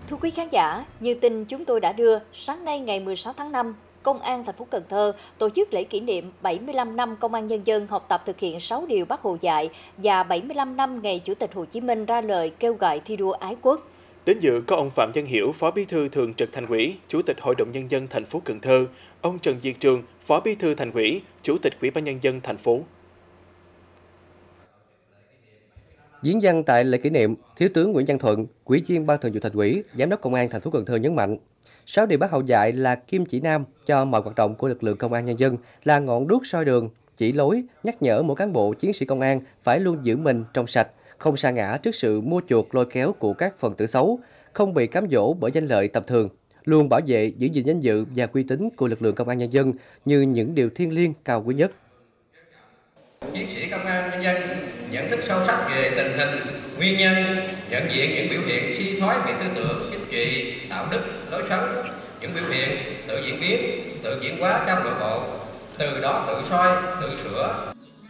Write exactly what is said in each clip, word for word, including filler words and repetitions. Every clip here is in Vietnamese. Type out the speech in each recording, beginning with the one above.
Thưa quý khán giả, như tin chúng tôi đã đưa, sáng nay ngày mười sáu tháng năm, Công an thành phố Cần Thơ tổ chức lễ kỷ niệm bảy mươi lăm năm Công an Nhân dân học tập thực hiện sáu điều Bác Hồ dạy và bảy mươi lăm năm ngày Chủ tịch Hồ Chí Minh ra lời kêu gọi thi đua ái quốc. Đến dự có ông Phạm Văn Hiểu, Phó Bí thư Thường trực Thành ủy, Chủ tịch Hội đồng Nhân dân thành phố Cần Thơ, ông Trần Việt Trường, Phó Bí thư Thành ủy, Chủ tịch Ủy ban Nhân dân thành phố. Diễn văn tại lễ kỷ niệm, Thiếu tướng Nguyễn Văn Thuận, Ủy viên Ban Thường vụ Thành ủy, Giám đốc Công an thành phố Cần Thơ nhấn mạnh, sáu điều Bác Hồ dạy là kim chỉ nam cho mọi hoạt động của lực lượng công an nhân dân, là ngọn đuốc soi đường, chỉ lối, nhắc nhở mỗi cán bộ chiến sĩ công an phải luôn giữ mình trong sạch, không sa ngã trước sự mua chuộc lôi kéo của các phần tử xấu, không bị cám dỗ bởi danh lợi tầm thường, luôn bảo vệ giữ gìn danh dự và uy tín của lực lượng công an nhân dân như những điều thiêng liêng cao quý nhất. Chiến sĩ công an nhân dân nhận thức sâu sắc về tình hình, nguyên nhân, nhận diện những biểu hiện suy thoái về tư tưởng, chính trị, đạo đức, lối sống, những biểu hiện tự diễn biến, tự chuyển hóa trong nội bộ, từ đó tự soi, tự sửa.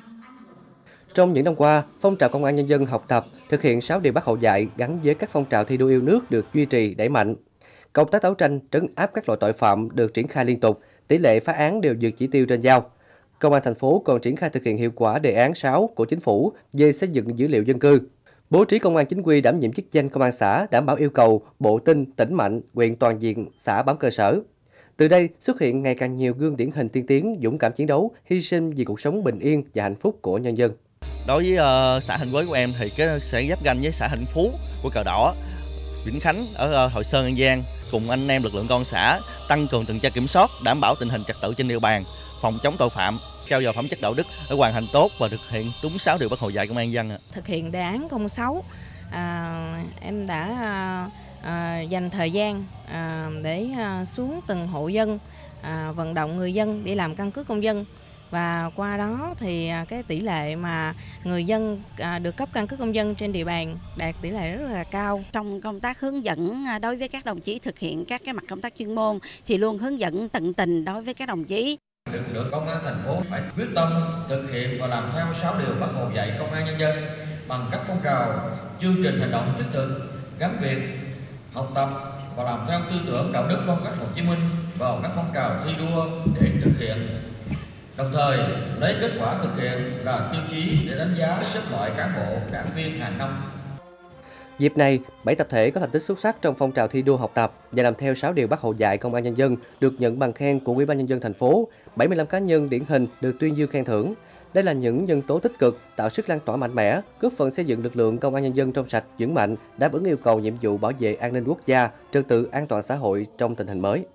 Trong những năm qua, phong trào công an nhân dân học tập, thực hiện sáu điều Bác Hồ dạy gắn với các phong trào thi đua yêu nước được duy trì đẩy mạnh. Công tác đấu tranh, trấn áp các loại tội phạm được triển khai liên tục, tỷ lệ phá án đều vượt chỉ tiêu trên giao. Công an thành phố còn triển khai thực hiện hiệu quả đề án sáu của chính phủ về xây dựng dữ liệu dân cư. Bố trí công an chính quy đảm nhiệm chức danh công an xã đảm bảo yêu cầu bộ tinh, tỉnh mạnh, huyện toàn diện, xã bám cơ sở. Từ đây xuất hiện ngày càng nhiều gương điển hình tiên tiến, dũng cảm chiến đấu, hy sinh vì cuộc sống bình yên và hạnh phúc của nhân dân. Đối với uh, xã Thạnh Quế của em thì cái sẽ giáp ranh với xã Thạnh Phú của Cờ Đỏ, Vĩnh Khánh ở uh, Hội Sơn, An Giang, cùng anh em lực lượng công an xã tăng cường tuần tra kiểm soát, đảm bảo tình hình trật tự trên địa bàn, phòng chống tội phạm, trao dồi phẩm chất đạo đức để hoàn thành tốt và thực hiện đúng sáu điều Bác Hồ dạy công an nhân dân. Thực hiện đề án không sáu, à, em đã à, dành thời gian à, để à, xuống từng hộ dân, à, vận động người dân đi làm căn cước công dân. Và qua đó thì cái tỷ lệ mà người dân được cấp căn cước công dân trên địa bàn đạt tỷ lệ rất là cao. Trong công tác hướng dẫn đối với các đồng chí thực hiện các cái mặt công tác chuyên môn thì luôn hướng dẫn tận tình đối với các đồng chí. Lực lượng công an thành phố phải quyết tâm thực hiện và làm theo sáu điều Bác Hồ dạy công an nhân dân bằng các phong trào, chương trình hành động thiết thực gắn việc học tập và làm theo tư tưởng đạo đức phong cách Hồ Chí Minh vào các phong trào thi đua để thực hiện. Đồng thời lấy kết quả thực hiện là tiêu chí để đánh giá xếp loại cán bộ, đảng viên hàng năm. Dịp này, bảy tập thể có thành tích xuất sắc trong phong trào thi đua học tập và làm theo sáu điều Bác Hồ dạy công an nhân dân được nhận bằng khen của Ủy ban Nhân dân thành phố, bảy mươi lăm cá nhân điển hình được tuyên dương khen thưởng. Đây là những nhân tố tích cực, tạo sức lan tỏa mạnh mẽ, góp phần xây dựng lực lượng công an nhân dân trong sạch, vững mạnh, đáp ứng yêu cầu nhiệm vụ bảo vệ an ninh quốc gia, trật tự an toàn xã hội trong tình hình mới.